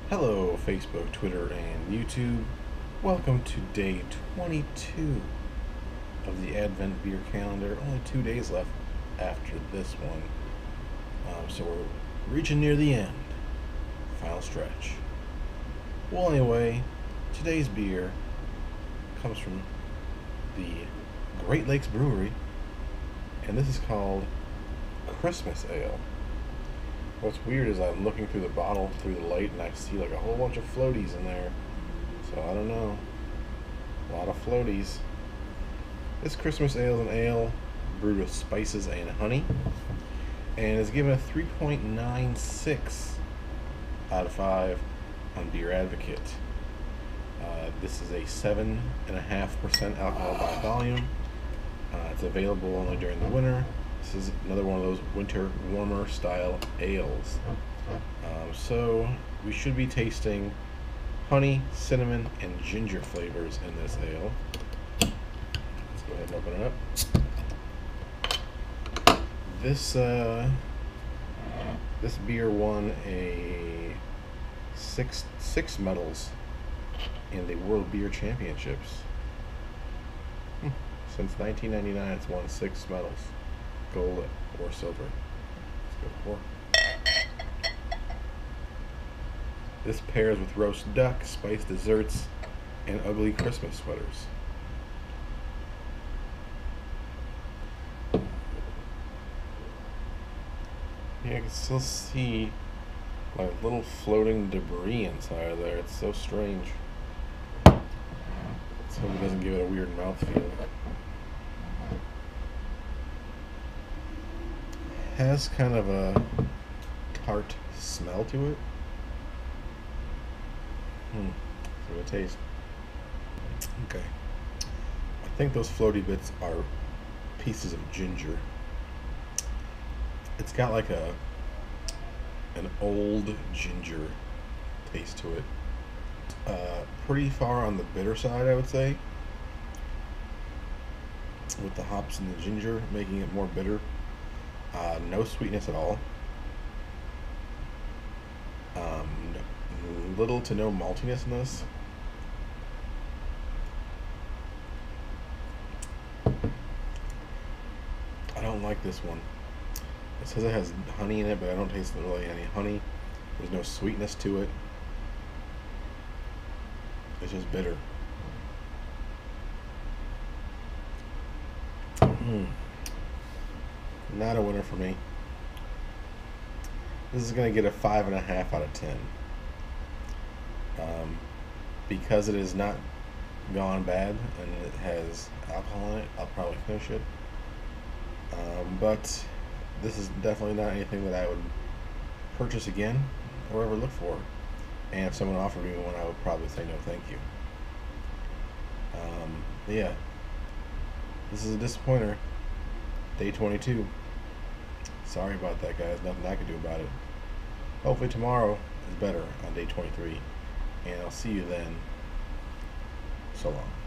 Hello, Facebook, Twitter, and YouTube. Welcome to day 22 of the Advent Beer Calendar. Only 2 days left after this one. So we're reaching near the end. Final stretch. Well, anyway, today's beer comes from the Great Lakes Brewery, and this is called Christmas Ale. What's weird is I'm looking through the bottle through the light and I see like a whole bunch of floaties in there. So I don't know. A lot of floaties. This Christmas ale is an ale brewed with spices and honey, and is given a 3.96 out of 5 on Beer Advocate. This is a 7.5% alcohol by volume. It's available only during the winter. This is another one of those winter warmer style ales. So we should be tasting honey, cinnamon, and ginger flavors in this ale. Let's go ahead and open it up. This beer won a six medals in the World Beer Championships. Since 1999, it's won 6 medals. Gold or silver. Let's go pour. This pairs with roast duck, spiced desserts, and ugly Christmas sweaters. Yeah, I can still see like little floating debris inside of there. It's so strange. Let's hope it doesn't give it a weird mouthfeel. Has kind of a tart smell to it. So a taste. Okay. I think those floaty bits are pieces of ginger. It's got like an old ginger taste to it. Pretty far on the bitter side, I would say, with the hops and the ginger making it more bitter. No sweetness at all. Little to no maltiness in this. I don't like this one. It says it has honey in it, but I don't taste really any honey. There's no sweetness to it. It's just bitter. Not a winner for me. This is going to get a 5.5 out of 10. Because it is not gone bad and it has alcohol in it, I'll probably finish it. But this is definitely not anything that I would purchase again or ever look for. And if someone offered me one, I would probably say no thank you. Yeah. This is a disappointer. Day 22. Sorry about that, guys. Nothing I can do about it. Hopefully tomorrow is better on day 23. And I'll see you then. So long.